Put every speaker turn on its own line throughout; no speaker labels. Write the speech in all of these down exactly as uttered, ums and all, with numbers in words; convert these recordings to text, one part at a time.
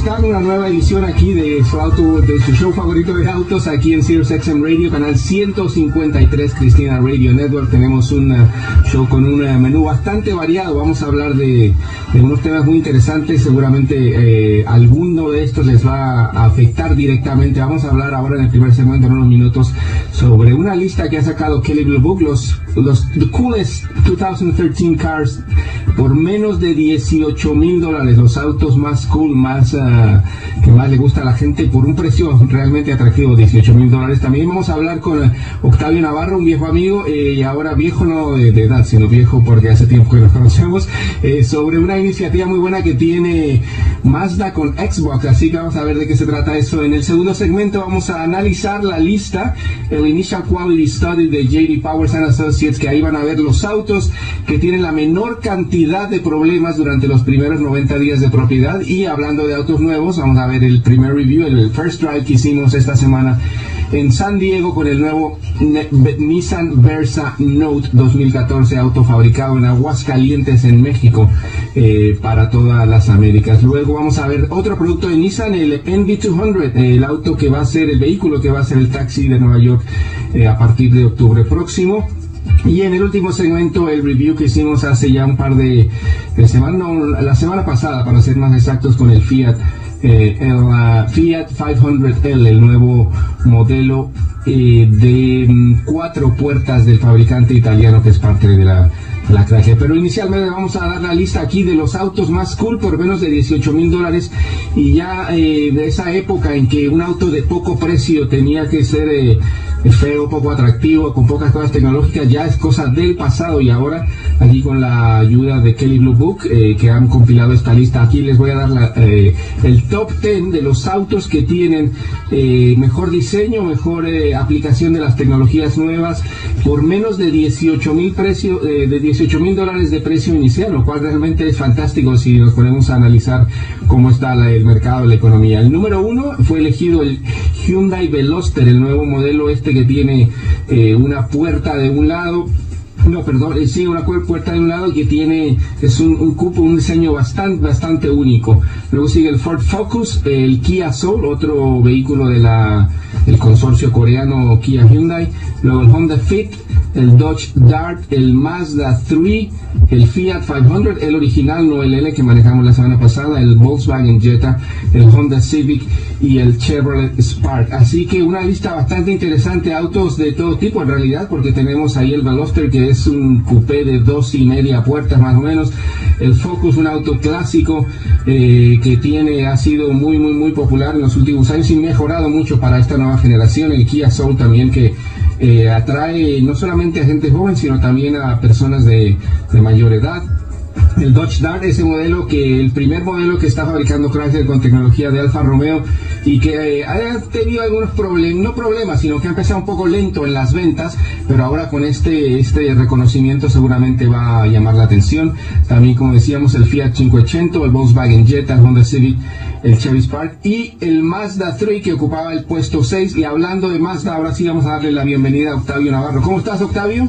están? Una nueva edición aquí de su auto, de su show favorito de autos, aquí en Sirius X M Radio, canal ciento cincuenta y tres, Cristina Radio Network. Tenemos un uh, show con un uh, menú bastante variado. Vamos a hablar de, de unos temas muy interesantes. Seguramente eh, alguno de estos les va a afectar directamente. Vamos a hablar ahora en el primer segmento, en unos minutos, sobre una lista que ha sacado Kelley Blue Book, los, los the coolest dos mil trece cars, por menos de dieciocho mil dólares, los autos más cool, más uh, que más le gusta a la gente, por un precio realmente atractivo, dieciocho mil dólares. También vamos a hablar con uh, Octavio Navarro, un viejo amigo, eh, y ahora viejo no de, de edad, sino viejo porque hace tiempo que nos conocemos, eh, sobre una iniciativa muy buena que tiene Mazda con Xbox, así que vamos a ver de qué se trata eso. En el segundo segmento vamos a analizar la lista, el Initial Quality Study de J D Powers and Associates, que ahí van a ver los autos que tienen la menor cantidad de problemas durante los primeros noventa días de propiedad. Y hablando de autos nuevos, vamos a ver el primer review, el first drive que hicimos esta semana en San Diego con el nuevo Nissan Versa Note dos mil catorce, auto fabricado en Aguascalientes, en México, eh, para todas las Américas. Luego vamos a ver otro producto de Nissan, el N V doscientos, el auto que va a ser el vehículo que va a ser el taxi de Nueva York eh, a partir de octubre próximo. Y en el último segmento, el review que hicimos hace ya un par de, de semanas, no, la semana pasada para ser más exactos, con el Fiat, eh, el uh, Fiat quinientos L, el nuevo modelo eh, de um, cuatro puertas del fabricante italiano, que es parte de la la clase. Pero inicialmente vamos a dar la lista aquí de los autos más cool por menos de dieciocho mil dólares, y ya eh, de esa época en que un auto de poco precio tenía que ser eh, feo, poco atractivo, con pocas cosas tecnológicas, ya es cosa del pasado. Y ahora aquí con la ayuda de Kelley Blue Book, eh, que han compilado esta lista, aquí les voy a dar la, eh, el top diez de los autos que tienen eh, mejor diseño, mejor eh, aplicación de las tecnologías nuevas, por menos de dieciocho mil precio, eh, de dieciocho mil dólares de precio inicial, lo cual realmente es fantástico si nos ponemos a analizar cómo está la, el mercado, la economía. El número uno fue elegido el Hyundai Veloster, el nuevo modelo este que tiene eh, una puerta de un lado. No, perdón, eh, sí, una puerta de un lado, que tiene, es un, un cupo, un diseño bastante, bastante único. Luego sigue el Ford Focus, el Kia Soul, otro vehículo de la, el consorcio coreano Kia Hyundai. Luego el Honda Fit, el Dodge Dart, el Mazda tres, el Fiat quinientos, el original, no el L que manejamos la semana pasada, el Volkswagen Jetta, el Honda Civic y el Chevrolet Spark. Así que una lista bastante interesante, autos de todo tipo en realidad, porque tenemos ahí el Veloster, que es un coupé de dos y media puertas más o menos, el Focus, un auto clásico eh, que tiene, ha sido muy muy muy popular en los últimos años y mejorado mucho para esta nueva generación. El Kia Soul también, que eh, atrae no solamente a gente joven, sino también a personas de, de mayor edad. El Dodge Dart, ese modelo, que el primer modelo que está fabricando Chrysler con tecnología de Alfa Romeo, y que eh, ha tenido algunos problemas, no problemas, sino que ha empezado un poco lento en las ventas, pero ahora con este este reconocimiento seguramente va a llamar la atención. También, como decíamos, el Fiat quinientos, el Volkswagen Jetta, el Honda Civic, el Chevy Spark y el Mazda tres, que ocupaba el puesto seis. Y hablando de Mazda, ahora sí vamos a darle la bienvenida a Octavio Navarro. ¿Cómo estás, Octavio?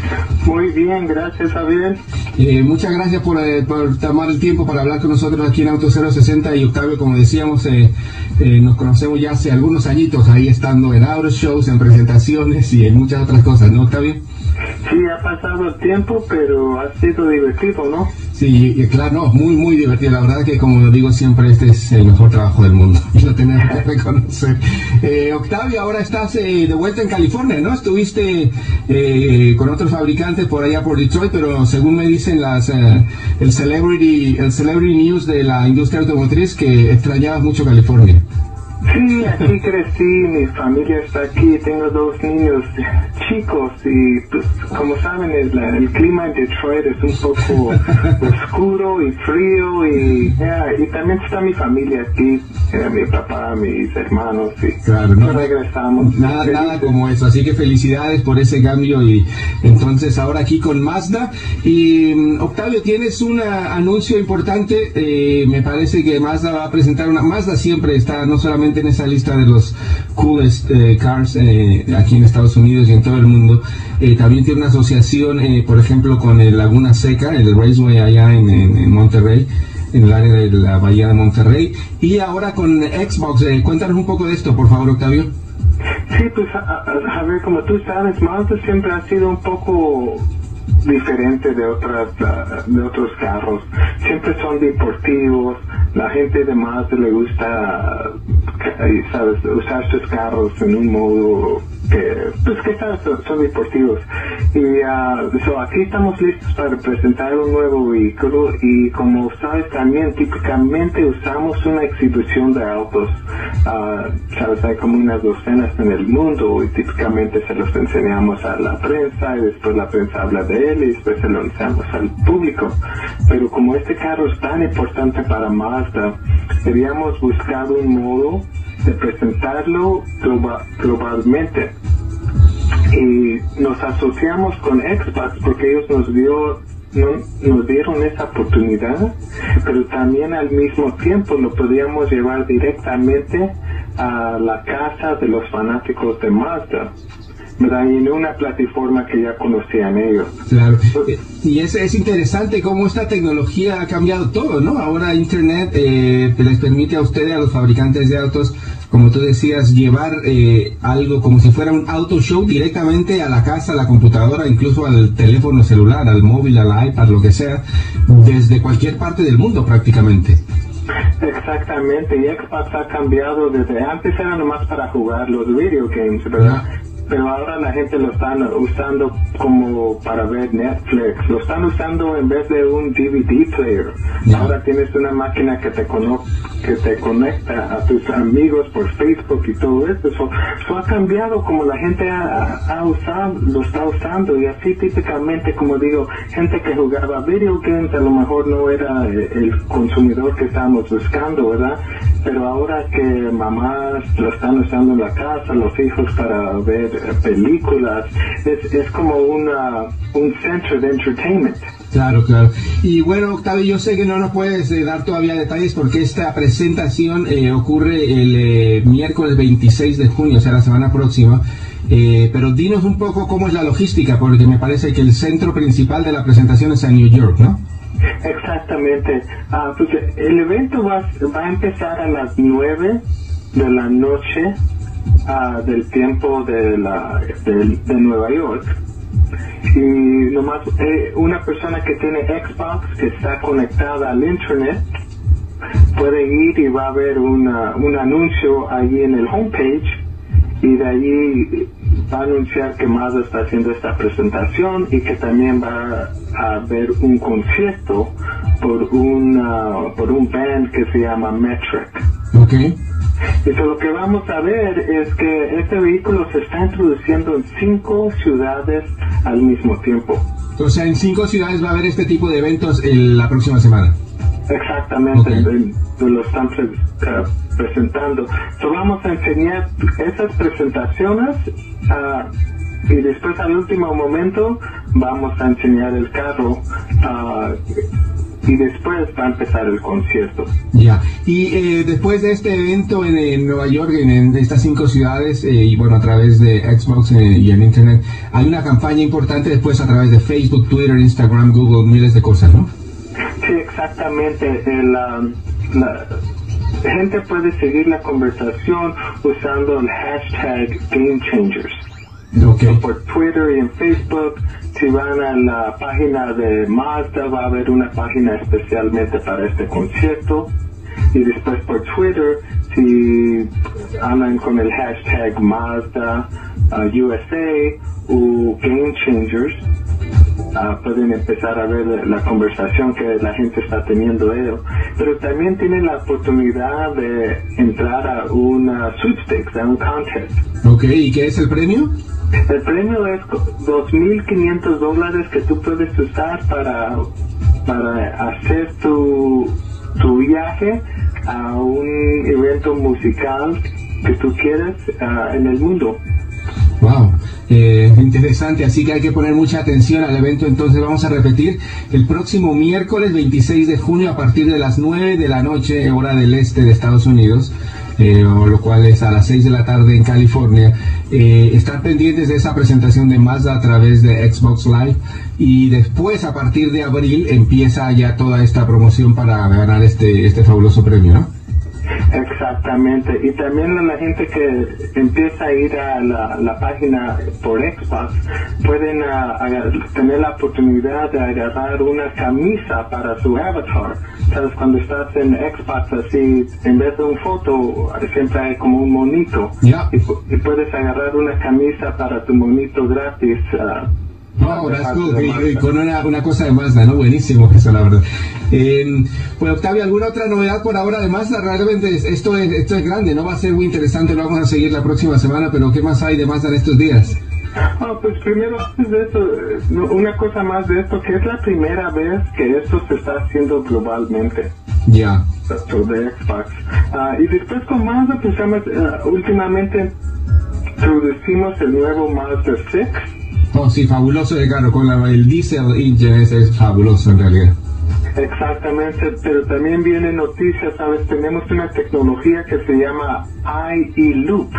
Muy bien, gracias, Javier.
Eh, muchas gracias por, eh, por tomar el tiempo para hablar con nosotros aquí en Auto cero sesenta. Y Octavio, como decíamos, eh, eh, nos conocemos ya hace algunos añitos, ahí estando en auto shows, en presentaciones y en muchas otras cosas, ¿no, Octavio?
Sí, ha pasado el tiempo, pero ha sido divertido, ¿no?
Sí, claro, no, muy, muy divertido. La verdad que, como digo siempre, este es el mejor trabajo del mundo y lo tenemos que reconocer. Eh, Octavio, ahora estás eh, de vuelta en California, ¿no? Estuviste eh, con otros fabricantes por allá por Detroit, pero según me dicen las eh, el celebrity el celebrity news de la industria automotriz, que extrañabas mucho California.
Sí, aquí crecí, mi familia está aquí, tengo dos niños chicos y pues como saben el, el clima en Detroit es un poco oscuro y frío y, yeah, y también está mi familia aquí, eh, mi papá, mis hermanos y
claro, no,
regresamos.
Nada, nada como eso, así que felicidades por ese cambio. Y entonces ahora aquí con Mazda. Y Octavio, tienes un anuncio importante, eh, me parece que Mazda va a presentar una, Mazda siempre está no solamente en esa lista de los coolest eh, cars eh, aquí en Estados Unidos y en todo el mundo, eh, también tiene una asociación, eh, por ejemplo, con el Laguna Seca, el Raceway allá en, en, en Monterrey, en el área de la Bahía de Monterrey. Y ahora con Xbox, eh, cuéntanos un poco de esto, por favor, Octavio.
Sí, pues a, a, a ver, como tú sabes, Mazda siempre ha sido un poco diferente de otras de otros carros. Siempre son deportivos. La gente de Mazda le gusta, sabes, usar sus carros en un modo que, pues que sabes, son, son deportivos. Y uh, so aquí estamos listos para presentar un nuevo vehículo, y como sabes también, típicamente usamos una exhibición de autos. Uh, sabes, hay como unas docenas en el mundo, y típicamente se los enseñamos a la prensa, y después la prensa habla de él, y después se lo enseñamos al público. Pero como este carro es tan importante para Mazda, habíamos buscado un modo de presentarlo globa, globalmente. Y nos asociamos con Xbox porque ellos nos dio no, nos dieron esa oportunidad, pero también al mismo tiempo lo podíamos llevar directamente a la casa de los fanáticos de Mazda, ¿verdad? Y en una plataforma que ya conocían ellos.
Claro, y es, es interesante cómo esta tecnología ha cambiado todo, ¿no? Ahora Internet eh, les permite a ustedes, a los fabricantes de autos, como tú decías, llevar eh, algo como si fuera un auto show directamente a la casa, a la computadora, incluso al teléfono celular, al móvil, al iPad, lo que sea, desde cualquier parte del mundo prácticamente.
Exactamente, y Xbox ha cambiado desde antes, era nomás para jugar los video games, ¿verdad? Yeah. Pero ahora la gente lo están usando como para ver Netflix, lo están usando en vez de un D V D player. Yeah. Ahora tienes una máquina que te, cono que te conecta a tus amigos por Facebook y todo esto. Eso, eso ha cambiado como la gente ha, ha usado, lo está usando, y así típicamente, como digo, gente que jugaba video games a lo mejor no era el consumidor que estábamos buscando, ¿verdad? Pero ahora que mamás lo están usando en la casa, los hijos para ver películas, es, es como una, un centro de entertainment.
Claro, claro. Y bueno, Octavio, yo sé que no nos puedes eh, dar todavía detalles porque esta presentación eh, ocurre el eh, miércoles veintiséis de junio, o sea, la semana próxima. Eh, pero dinos un poco cómo es la logística, porque me parece que el centro principal de la presentación es en New York, ¿no?
Exactamente. Uh, pues el evento va, va a empezar a las nueve de la noche uh, del tiempo de, la, de, de Nueva York. Y nomás eh, una persona que tiene Xbox, que está conectada al internet, puede ir y va a ver una, un anuncio allí en el homepage, y de allí va a anunciar que Mazda está haciendo esta presentación y que también va a haber un concierto por una, por un band que se llama Metric.
Okay.
Y so, lo que vamos a ver es que este vehículo se está introduciendo en cinco ciudades al mismo tiempo.
O sea, en cinco ciudades va a haber este tipo de eventos en la próxima semana.
Exactamente, okay. de, de lo están pre, uh, presentando. So, vamos a enseñar esas presentaciones uh, y después al último momento vamos a enseñar el carro uh, y después va a empezar el concierto.
Ya, y eh, después de este evento en, en Nueva York, en, en estas cinco ciudades, eh, y bueno, a través de Xbox eh, y en Internet, hay una campaña importante después a través de Facebook, Twitter, Instagram, Google, miles de cosas, ¿no?
Sí, exactamente. El, um, la gente puede seguir la conversación usando el hashtag Game Changers.
Okay.
So, por Twitter y en Facebook, si van a la página de Mazda, va a haber una página especialmente para este concierto. Y después por Twitter, si andan con el hashtag Mazda uh, U S A o Game Changers, Uh, pueden empezar a ver la conversación que la gente está teniendo ellos, pero también tienen la oportunidad de entrar a una sweepstakes, a un contest.
Ok, ¿y qué es el premio?
El premio es dos mil quinientos dólares que tú puedes usar para, para hacer tu, tu viaje a un evento musical que tú quieres uh, en el mundo.
Wow, eh, interesante, así que hay que poner mucha atención al evento. Entonces vamos a repetir el próximo miércoles veintiséis de junio a partir de las nueve de la noche, hora del este de Estados Unidos, eh, lo cual es a las seis de la tarde en California. Eh, estar pendientes de esa presentación de Mazda a través de Xbox Live, y después a partir de abril empieza ya toda esta promoción para ganar este, este fabuloso premio, ¿no?
Exactamente, y también la gente que empieza a ir a la, la página por Xbox pueden uh, tener la oportunidad de agarrar una camisa para su avatar. Sabes, cuando estás en Xbox así, en vez de una foto siempre hay como un monito,
yeah.
y, y puedes agarrar una camisa para tu monito gratis. Uh,
No, that's cool. Y, y con una, una cosa de Mazda, ¿no? Buenísimo eso, la verdad. Eh, pues Octavio, ¿alguna otra novedad por ahora de Mazda? Realmente esto es, esto es grande, ¿no? Va a ser muy interesante, lo vamos a seguir la próxima semana, pero ¿qué más hay de Mazda en estos días?
Oh, pues primero de eso, una cosa más de esto, que es la primera vez que esto se está haciendo globalmente.
Ya.
Yeah. De Xbox. Uh, y después con Mazda, pues uh, últimamente introducimos el nuevo Mazda seis.
Oh, sí, fabuloso, claro, con la, el diesel engine ese es fabuloso en realidad.
Exactamente, pero también viene noticias, ¿sabes? Tenemos una tecnología que se llama I E Loop,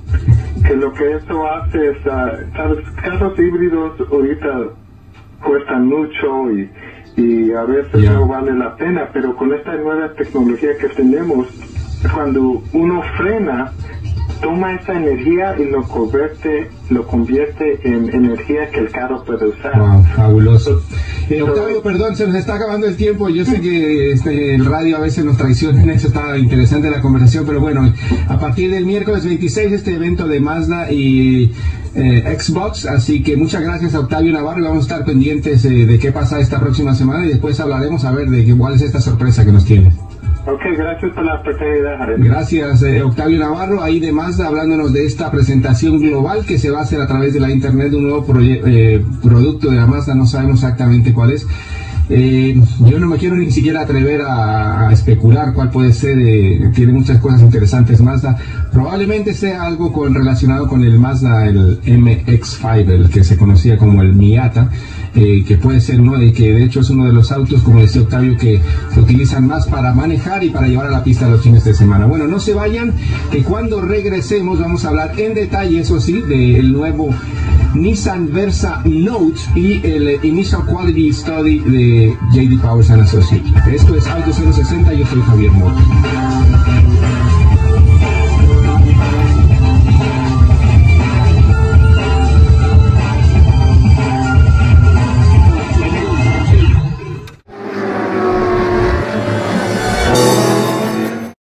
que lo que eso hace es, uh, ¿sabes? Carros híbridos ahorita cuestan mucho y, y a veces yeah. no vale la pena, pero con esta nueva tecnología que tenemos, cuando uno frena, toma esa energía y lo convierte, lo convierte en energía que el carro puede usar.
Wow, fabuloso. Eh, Octavio, perdón, se nos está acabando el tiempo. Yo sé que este, el radio a veces nos traiciona en eso, está interesante la conversación, pero bueno, a partir del miércoles veintiséis este evento de Mazda y eh, Xbox, así que muchas gracias a Octavio Navarro y vamos a estar pendientes eh, de qué pasa esta próxima semana y después hablaremos a ver de cuál es esta sorpresa que nos tiene.
Ok, gracias por la oportunidad, Jared.
Gracias, eh, Octavio Navarro, ahí de Mazda, hablándonos de esta presentación global que se va a hacer a través de la internet de un nuevo eh, producto de la Mazda, no sabemos exactamente cuál es. Eh, yo no me quiero ni siquiera atrever a, a especular cuál puede ser, eh, tiene muchas cosas interesantes Mazda, probablemente sea algo con, relacionado con el Mazda, el M X cinco, el que se conocía como el Miata, eh, que puede ser uno de que de hecho es uno de los autos, como decía Octavio, que se utilizan más para manejar y para llevar a la pista los fines de semana. Bueno, no se vayan, que cuando regresemos vamos a hablar en detalle, eso sí, del nuevo Nissan Versa Note y el Initial Quality Study de J D Powers and Associates. Esto es Auto cero sesenta, yo soy Javier Mora.